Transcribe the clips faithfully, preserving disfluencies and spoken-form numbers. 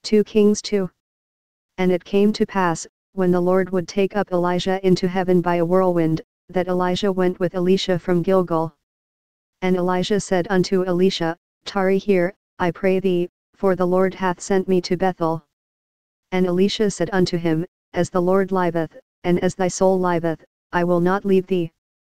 two Kings two. And it came to pass, when the Lord would take up Elijah into heaven by a whirlwind, that Elijah went with Elisha from Gilgal. And Elijah said unto Elisha, Tarry here, I pray thee, for the Lord hath sent me to Bethel. And Elisha said unto him, As the Lord liveth, and as thy soul liveth, I will not leave thee.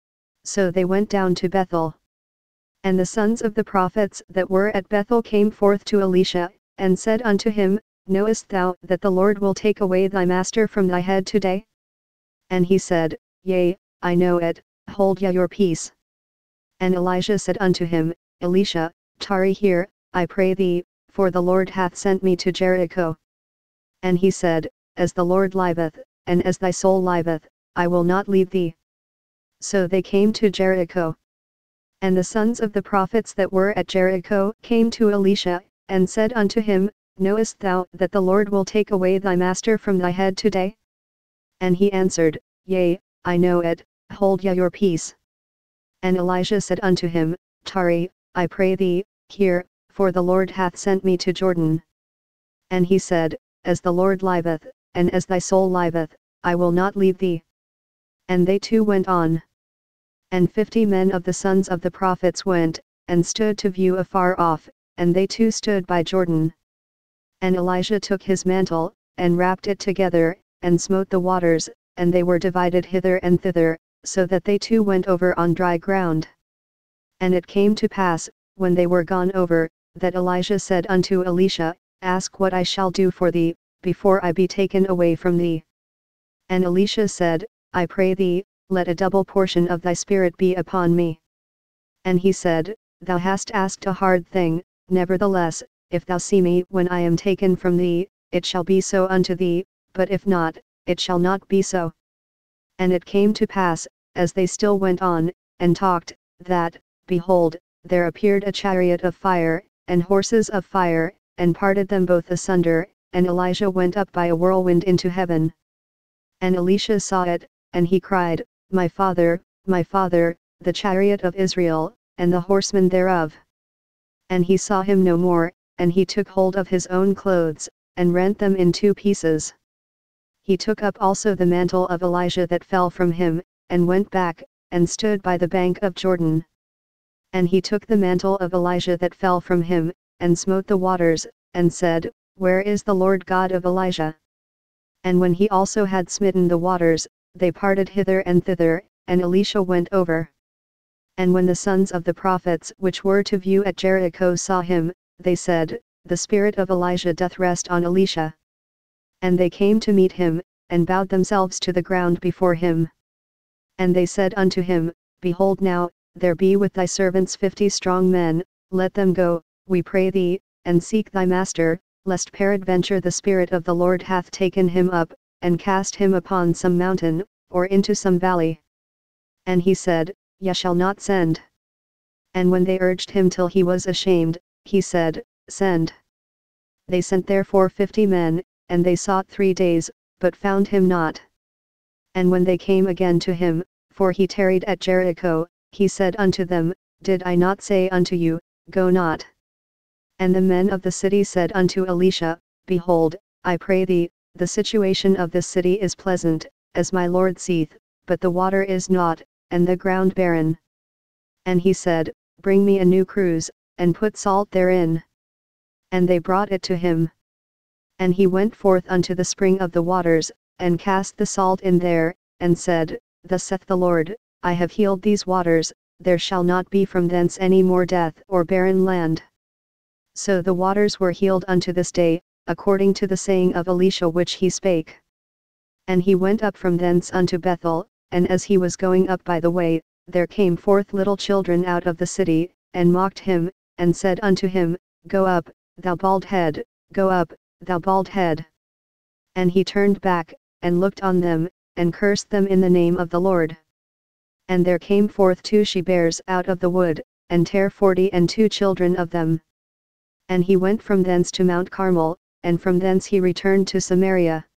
So they went down to Bethel. And the sons of the prophets that were at Bethel came forth to Elisha, and said unto him, Knowest thou that the Lord will take away thy master from thy head today? And he said, Yea, I know it, hold ye your peace. And Elijah said unto him, Elisha, tarry here, I pray thee, for the Lord hath sent me to Jericho. And he said, As the Lord liveth, and as thy soul liveth, I will not leave thee. So they came to Jericho. And the sons of the prophets that were at Jericho came to Elisha, and said unto him, Knowest thou that the Lord will take away thy master from thy head today? And he answered, Yea, I know it, hold ye your peace. And Elijah said unto him, Tarry, I pray thee, here, for the Lord hath sent me to Jordan. And he said, As the Lord liveth, and as thy soul liveth, I will not leave thee. And they two went on. And fifty men of the sons of the prophets went, and stood to view afar off, and they two stood by Jordan. And Elijah took his mantle, and wrapped it together, and smote the waters, and they were divided hither and thither, so that they two went over on dry ground. And it came to pass, when they were gone over, that Elijah said unto Elisha, Ask what I shall do for thee, before I be taken away from thee. And Elisha said, I pray thee, let a double portion of thy spirit be upon me. And he said, Thou hast asked a hard thing, nevertheless, if thou see me when I am taken from thee, it shall be so unto thee, but if not, it shall not be so. And it came to pass, as they still went on, and talked, that, behold, there appeared a chariot of fire, and horses of fire, and parted them both asunder, and Elijah went up by a whirlwind into heaven. And Elisha saw it, and he cried, My father, my father, the chariot of Israel, and the horsemen thereof. And he saw him no more, and he took hold of his own clothes, and rent them in two pieces. He took up also the mantle of Elijah that fell from him, and went back, and stood by the bank of Jordan. And he took the mantle of Elijah that fell from him, and smote the waters, and said, Where is the Lord God of Elijah? And when he also had smitten the waters, they parted hither and thither, and Elisha went over. And when the sons of the prophets which were to view at Jericho saw him, they said, The spirit of Elijah doth rest on Elisha. And they came to meet him, and bowed themselves to the ground before him. And they said unto him, Behold now, there be with thy servants fifty strong men, let them go, we pray thee, and seek thy master, lest peradventure the Spirit of the Lord hath taken him up, and cast him upon some mountain, or into some valley. And he said, Ye shall not send. And when they urged him till he was ashamed, he said, Send. They sent therefore fifty men, and they sought three days, but found him not. And when they came again to him, for he tarried at Jericho, he said unto them, Did I not say unto you, Go not? And the men of the city said unto Elisha, Behold, I pray thee, the situation of this city is pleasant, as my Lord seeth, but the water is not, and the ground barren. And he said, Bring me a new cruse, and put salt therein. And they brought it to him. And he went forth unto the spring of the waters, and cast the salt in there, and said, Thus saith the Lord, I have healed these waters, there shall not be from thence any more death or barren land. So the waters were healed unto this day, according to the saying of Elisha which he spake. And he went up from thence unto Bethel, and as he was going up by the way, there came forth little children out of the city, and mocked him, and said unto him, Go up, thou bald head, go up, thou bald head. And he turned back, and looked on them, and cursed them in the name of the Lord. And there came forth two she-bears out of the wood, and tare forty and two children of them. And he went from thence to Mount Carmel, and from thence he returned to Samaria.